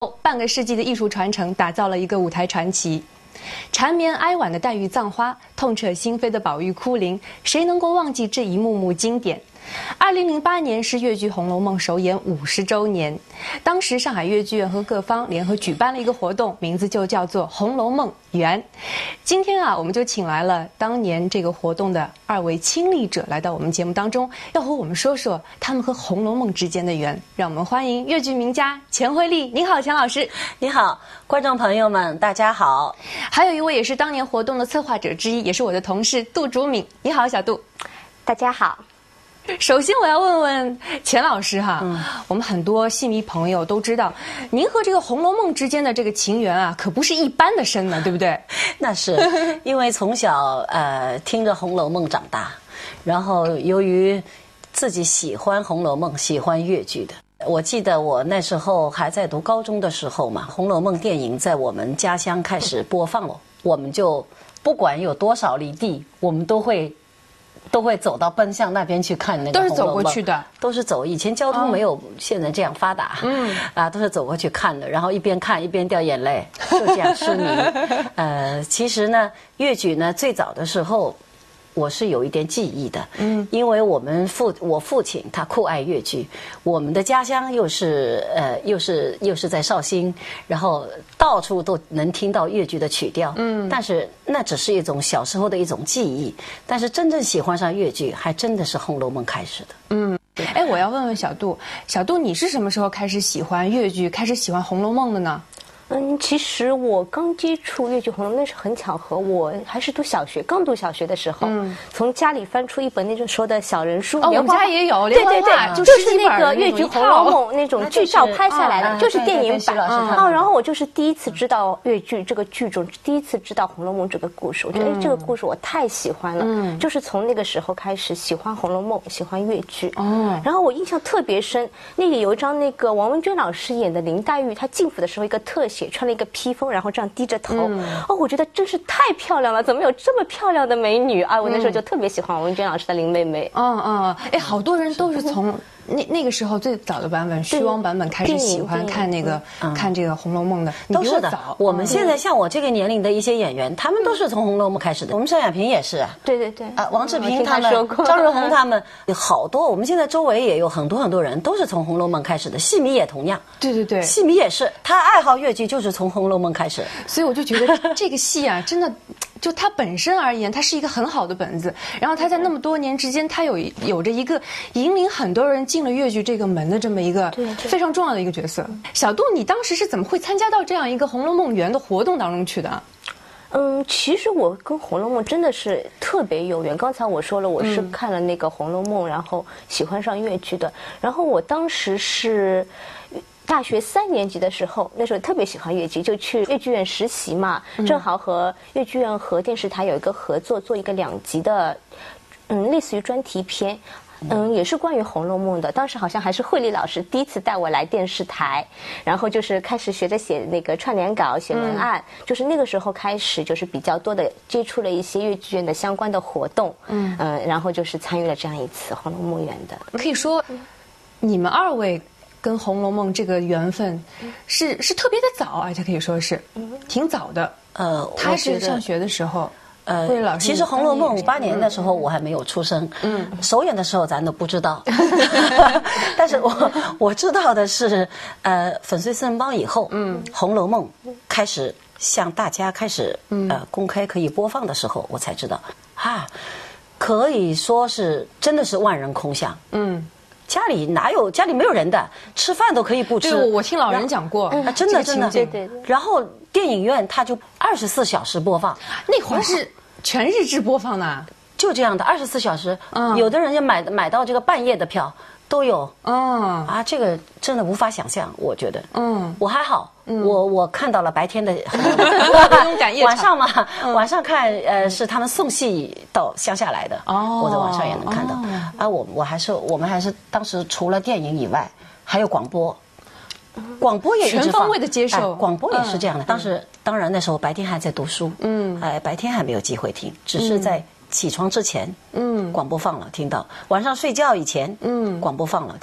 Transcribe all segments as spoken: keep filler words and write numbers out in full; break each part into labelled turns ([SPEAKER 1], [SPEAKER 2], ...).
[SPEAKER 1] 半个世纪的艺术传承，打造了一个舞台传奇。缠绵哀婉的黛玉葬花，痛彻心扉的宝玉哭灵，谁能够忘记这一幕幕经典？二零零八年是粤剧《红楼梦》首演五十周年，当时上海粤剧院和各方联合举办了一个活动，名字就叫做《红楼梦缘》。今天啊，我们就请来了当年这个活动的二位亲历者来到我们节目当中，要和我们说说他们和《红楼梦》之间的缘。让我们欢迎粤剧名家钱惠丽。您好，钱老师。
[SPEAKER 2] 你好，观众朋友们，大家好。
[SPEAKER 1] 还有一位也是当年活动的策划者之一，也是我的同事杜竹敏。你好，小杜。
[SPEAKER 3] 大家好。
[SPEAKER 1] 首先，我要问问钱老师哈，嗯、我们很多戏迷朋友都知道，您和这个《红楼梦》之间的这个情缘啊，可不是一般的深呢，对不对？
[SPEAKER 2] 那是因为从小呃听着《红楼梦》长大，然后由于自己喜欢《红楼梦》，喜欢粤剧的。我记得我那时候还在读高中的时候嘛，《红楼梦》电影在我们家乡开始播放了，我们就不管有多少里地，我们都会。都会走到奔向那边去看那个《红楼梦》，
[SPEAKER 1] 都是走过去的，
[SPEAKER 2] 都是走。以前交通没有现在这样发达，嗯啊，都是走过去看的，然后一边看一边掉眼泪，就这样痴迷。呃，其实呢，粤剧呢最早的时候，我是有一点记忆的，嗯，因为我们父我父亲他酷爱粤剧，我们的家乡又是呃又是又是在绍兴，然后到处都能听到粤剧的曲调，嗯，但是那只是一种小时候的一种记忆，但是真正喜欢上粤剧，还真的是《红楼梦》开始的，
[SPEAKER 1] 嗯。哎，我要问问小杜，小杜，你是什么时候开始喜欢粤剧，开始喜欢《红楼梦》的呢？
[SPEAKER 3] 嗯，其实我刚接触粤剧《红楼梦》那是很巧合，我还是读小学，刚读小学的时候，嗯，从家里翻出一本那种时候的小人书，
[SPEAKER 1] 哦，我们家也有，
[SPEAKER 3] 对对对，
[SPEAKER 1] 就
[SPEAKER 3] 就是那个粤剧《红楼梦》那种剧照拍下来的，就是电影版。哦，然后我就是第一次知道粤剧这个剧种，第一次知道《红楼梦》这个故事，我觉得哎，这个故事我太喜欢了，嗯，就是从那个时候开始喜欢《红楼梦》，喜欢粤剧。哦，然后我印象特别深，那里有一张那个王文娟老师演的林黛玉，她进府的时候一个特写。穿了一个披风，然后这样低着头，嗯、哦，我觉得真是太漂亮了！怎么有这么漂亮的美女啊？我那时候就特别喜欢王文娟老师的林妹妹。
[SPEAKER 1] 嗯嗯，哎，好多人都是从那那个时候最早的版本虚妄版本开始喜欢看那个、嗯、看这个《红楼梦》的，
[SPEAKER 2] 都是的。我们现在像我这个年龄的一些演员，他们都是从《红楼梦》开始的。我们邵亚萍也是啊，
[SPEAKER 3] 对对对，
[SPEAKER 2] 啊，王志平他们、张荣鸿他们，好多。我们现在周围也有很多很多人都是从《红楼梦》开始的，戏迷也同样。
[SPEAKER 1] 对对对，
[SPEAKER 2] 戏迷也是，他爱好粤剧就是从《红楼梦》开始。
[SPEAKER 1] 所以我就觉得这个戏啊，真的。就它本身而言，它是一个很好的本子。然后它在那么多年之间，它有有着一个引领很多人进了粤剧这个门的这么一个非常重要的一个角色。小杜，你当时是怎么会参加到这样一个《红楼梦缘》的活动当中去的？
[SPEAKER 3] 嗯，其实我跟《红楼梦》真的是特别有缘。刚才我说了，我是看了那个《红楼梦》，然后喜欢上粤剧的。然后我当时是。大学三年级的时候，那时候特别喜欢粤剧，就去粤剧院实习嘛，嗯、正好和粤剧院和电视台有一个合作，做一个两集的，嗯，类似于专题片。嗯，也是关于《红楼梦》的。当时好像还是惠丽老师第一次带我来电视台，然后就是开始学着写那个串联稿、写文案。嗯、就是那个时候开始，就是比较多的接触了一些粤剧院的相关的活动。嗯嗯、呃，然后就是参与了这样一次《红楼梦缘》的。
[SPEAKER 1] 可以说，你们二位跟《红楼梦》这个缘分是是特别的早，而且可以说是挺早的。呃，他是上学的时候。
[SPEAKER 2] 呃，其实《红楼梦》五八年的时候我还没有出生，嗯，首演的时候咱都不知道，但是我我知道的是，呃，粉碎四人帮以后，嗯，《红楼梦》开始向大家开始呃公开可以播放的时候，我才知道，啊，可以说是真的是万人空巷，嗯。家里哪有家里没有人的，吃饭都可以不吃。
[SPEAKER 1] 对，我听老人讲过，
[SPEAKER 2] 啊，真的真的。
[SPEAKER 3] 对对。
[SPEAKER 2] 然后电影院它就二十四小时播放，
[SPEAKER 1] 那会儿是全日制播放的，
[SPEAKER 2] 就这样的二十四小时。嗯。有的人要买买到这个半夜的票都有。嗯。啊，这个真的无法想象，我觉得。嗯。我还好。嗯、我我看到了白天的，晚上嘛，嗯、晚上看呃是他们送戏到乡下来的，哦，我在网上也能看到。哦、啊，我我还是我们还是当时除了电影以外，还有广播，广播也一直放
[SPEAKER 1] 全方位的接受、
[SPEAKER 2] 哎，广播也是这样的。嗯、当时当然那时候白天还在读书，嗯，哎，白天还没有机会听，只是在起床之前，嗯，广播放了听到；晚上睡觉以前，嗯，广播放了听到。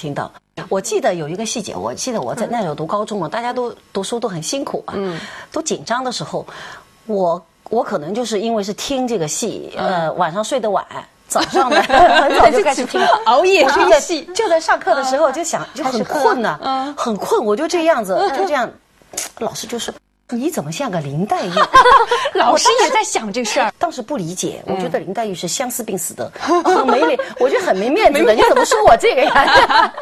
[SPEAKER 2] 我记得有一个细节，我记得我在那时候读高中嘛，大家都读书都很辛苦啊，嗯，都紧张的时候，我我可能就是因为是听这个戏，呃，晚上睡得晚。早上呢，很早就开始听，
[SPEAKER 1] 熬夜听戏，
[SPEAKER 2] 就在上课的时候就想，就很困呢，嗯，很困，我就这样子，就这样，老师就说。你怎么像个林黛玉？
[SPEAKER 1] 老师也在想这事儿，
[SPEAKER 2] 当时不理解，我觉得林黛玉是相思病死的，很没脸，我觉得很没面子的。你怎么说我这个呀？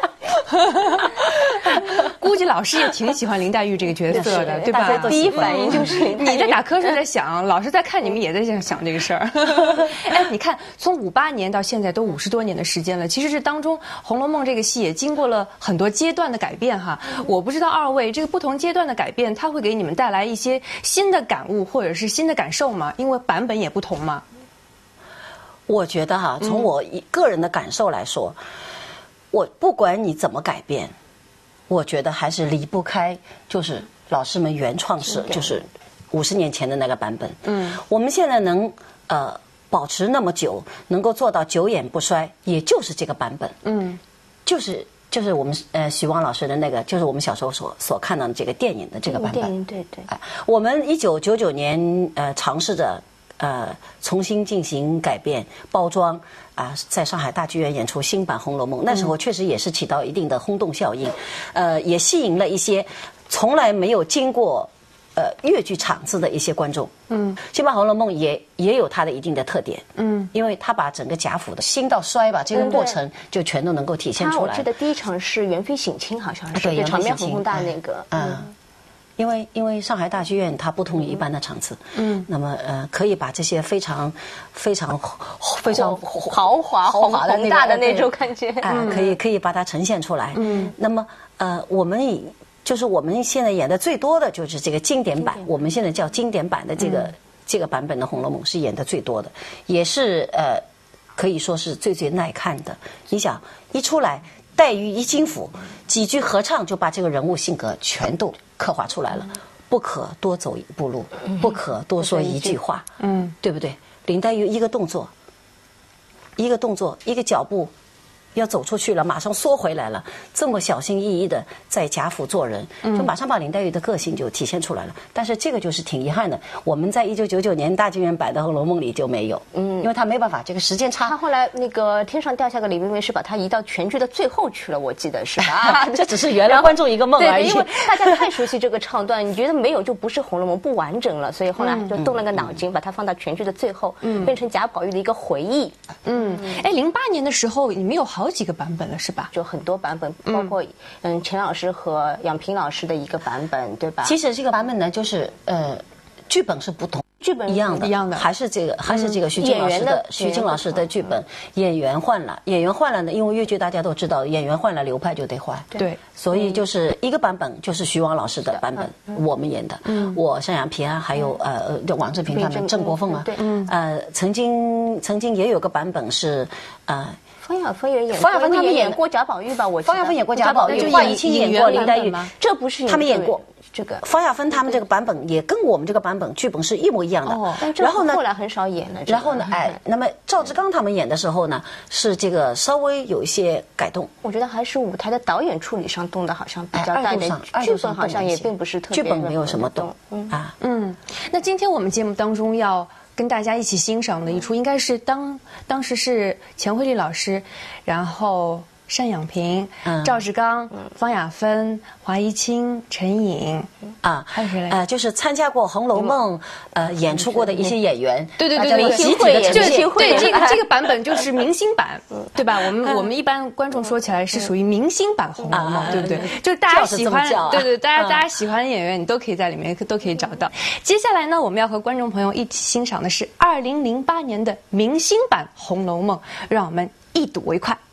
[SPEAKER 1] 估计老师也挺喜欢林黛玉这个角色的，对吧？
[SPEAKER 3] 第一反应就是
[SPEAKER 1] 你在打瞌睡在想，老师在看，你们也在想这个事儿。哎，你看，从五八年到现在都五十多年的时间了，其实这当中《红楼梦》这个戏也经过了很多阶段的改变哈。我不知道二位这个不同阶段的改变，它会给你们带来一些新的感悟或者是新的感受吗？因为版本也不同嘛。
[SPEAKER 2] 我觉得哈，从我个人的感受来说，我不管你怎么改变，我觉得还是离不开就是老师们原创式，就是五十年前的那个版本。嗯，我们现在能呃保持那么久，能够做到久演不衰，也就是这个版本。嗯，就是。就是我们呃许光老师的那个，就是我们小时候所所看到的这个电影的这个版本。
[SPEAKER 3] 电影对对。
[SPEAKER 2] 哎，我们一九九九年呃尝试着呃重新进行改变包装啊，在上海大剧院演出新版《红楼梦》，那时候确实也是起到一定的轰动效应，呃，也吸引了一些从来没有经过。呃，越剧场子的一些观众，嗯，新版《红楼梦》也也有它的一定的特点，嗯，因为它把整个贾府的兴到衰吧这个过程就全都能够体现出来。
[SPEAKER 3] 我记得第一场是元妃省亲，好像是
[SPEAKER 2] 对，
[SPEAKER 3] 场面很宏大那个，
[SPEAKER 2] 嗯，因为因为上海大剧院它不同于一般的场次，嗯，那么呃可以把这些非常非常非常
[SPEAKER 3] 豪华
[SPEAKER 2] 豪华的
[SPEAKER 3] 宏大的那种感觉，
[SPEAKER 2] 啊，可以可以把它呈现出来，嗯，那么呃我们以。就是我们现在演的最多的就是这个经典版，我们现在叫经典版的这个、嗯、这个版本的《红楼梦》是演的最多的，也是呃可以说是最最耐看的。你想一出来，黛玉一进府，几句合唱就把这个人物性格全都刻画出来了，不可多走一步路，不可多说一句话，嗯，对不对？林黛玉一个动作，一个动作，一个脚步。要走出去了，马上缩回来了，这么小心翼翼的在贾府做人，就马上把林黛玉的个性就体现出来了。但是这个就是挺遗憾的，我们在一九九九年大剧院版的《红楼梦》里就没有，嗯，因为他没办法，这个时间差。
[SPEAKER 3] 他后来那个天上掉下个李冰冰是把他移到全剧的最后去了，我记得是吧？
[SPEAKER 2] 这只是原来观众一个梦而已。
[SPEAKER 3] 因为大家太熟悉这个唱段，你觉得没有就不是《红楼梦》不完整了，所以后来就动了个脑筋，把它放到全剧的最后，嗯，变成贾宝玉的一个回忆。
[SPEAKER 1] 嗯，哎，零八年的时候你们有好几个版本了。是吧？
[SPEAKER 3] 就很多版本，包括嗯钱老师和杨平老师的一个版本，对吧？
[SPEAKER 2] 其实这个版本呢，就是呃，剧本是不同，
[SPEAKER 3] 剧本
[SPEAKER 2] 一样的，
[SPEAKER 1] 一样的，
[SPEAKER 2] 还是这个，还是这个徐静老师的徐静老师的剧本，演员换了，演员换了呢，因为越剧大家都知道，演员换了，流派就得换，
[SPEAKER 1] 对，
[SPEAKER 2] 所以就是一个版本就是徐王老师的版本，我们演的，我单阳平啊，还有呃王志平他们，郑国凤啊，呃，曾经曾经也有个版本是呃。
[SPEAKER 3] 方亚芬也演，
[SPEAKER 2] 方亚芬他们
[SPEAKER 3] 演过贾宝玉吧？我
[SPEAKER 2] 方亚芬演过贾宝玉，华宜卿演过林黛玉，
[SPEAKER 3] 这不是
[SPEAKER 2] 他们演过
[SPEAKER 3] 这个。
[SPEAKER 2] 方亚芬他们这个版本也跟我们这个版本剧本是一模一样的。哦，
[SPEAKER 3] 然后呢，后来很少演了。
[SPEAKER 2] 然后呢，哎，那么赵志刚他们演的时候呢，是这个稍微有一些改动。
[SPEAKER 3] 我觉得还是舞台的导演处理上动的好像比较大一点，剧本好像也并不是特别。
[SPEAKER 2] 剧本没有什么动啊。
[SPEAKER 1] 嗯，那今天我们节目当中要跟大家一起欣赏的一出，应该是当当时是钱惠丽老师，然后单阳平、嗯、赵志刚、嗯、方亚芬、华宜卿、陈颖
[SPEAKER 2] 啊，
[SPEAKER 1] 还有谁来？
[SPEAKER 2] 呃，就是参加过《红楼梦》呃演出过的一些演员。
[SPEAKER 1] 对对对，
[SPEAKER 3] 明星会演，
[SPEAKER 1] 就对这个这个版本就是明星版，对吧？我们我们一般观众说起来是属于明星版《红楼梦》，对不对？就是大家喜欢，对对，大家大家喜欢的演员，你都可以在里面都可以找到。接下来呢，我们要和观众朋友一起欣赏的是二零零八年的明星版《红楼梦》，让我们一睹为快。